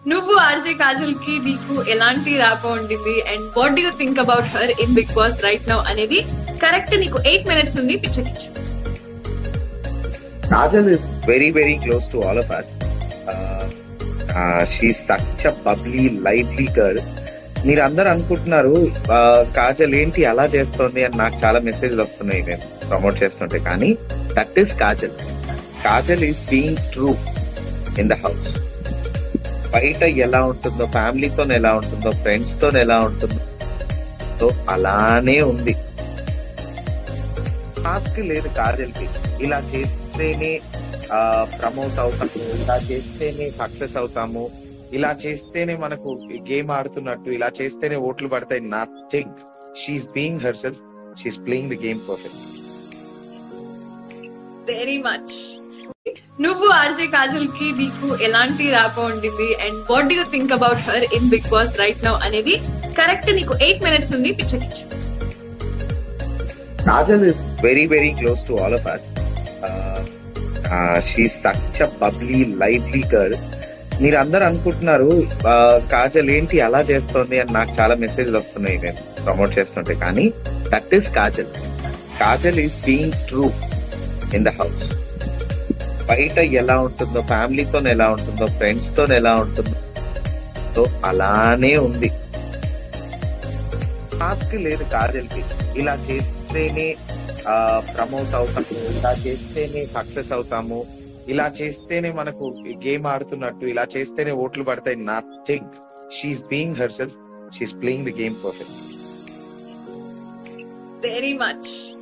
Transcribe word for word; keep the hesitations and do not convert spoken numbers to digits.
నువ్వు ఆర్జే కాజల్ కి నీకు ఎలాంటి ర్యాపో ఉండింది and what do you think about her in Bigg Boss right now అనేది కరెక్ట్ నీకు ఎయిట్ మినిట్స్ ఉంది పిచ్చకిచ్చు. Kajal is very, very close to all of us. Uh, uh, she's such a bubbly, lively girl. మీరు అందరు అనుకుంటున్నారు కాజల్ ఏంటి అలా చేస్తోంది అని నాకు చాలా మెసేజ్లు వస్తున్నాయి నేను ప్రమోట్ చేస్తుంటే, కానీ that is Kajal. Kajal is being true in the house. బయట ఎలా ఉంటుందో, ఫ్యామిలీతో ఎలా ఉంటుందో, ఫ్రెండ్స్ తో ఎలా ఉంటుందో, సో అలానే ఉంది. టాస్క్ లేదు కాజల్ కి. ఇలా చేస్తేనే ప్రమోట్ అవుతాము, ఇలా చేస్తేనే సక్సెస్ అవుతాము, ఇలా చేస్తేనే మనకు గేమ్ ఆడుతున్నట్టు, ఇలా చేస్తేనే ఓట్లు పడతాయి. Nothing. She is being herself. She is playing the game perfect. Very much. నువ్వు ఆర్జే కాజల్ కి నీకు ఎలాంటి ర్యాపో ఉండింది and what do you think about her in Bigg Boss right now అనేది కరెక్ట్ నీకు ఎయిట్ మినిట్స్ ఉంది పిచ్చకిచ్చు. Kajal is very, very close to all of us. Uh, uh, she's such a bubbly, lively girl. మీరు అందరు అనుకుంటున్నారు కాజల్ ఏంటి అలా చేస్తోంది అని నాకు చాలా మెసేజ్లు వస్తున్నాయి నేను ప్రమోట్ చేస్తుంటే, కానీ that is Kajal. Kajal is being true in the house. బయట ఎలా ఉంటుందో, ఫ్యామిలీతో ఎలా ఉంటుందో, ఫ్రెండ్స్ తో ఎలా ఉంటుందో, సో అలానే ఉంది. టాస్క్ లేదు కాజల్ కి. ఇలా చేస్తేనే ప్రమోట్ అవుతాము, ఇలా చేస్తేనే సక్సెస్ అవుతాము, ఇలా చేస్తేనే మనకు గేమ్ ఆడుతున్నట్టు, ఇలా చేస్తేనే ఓట్లు పడతాయి. Nothing. She is being herself. She is playing the game perfect. Very much.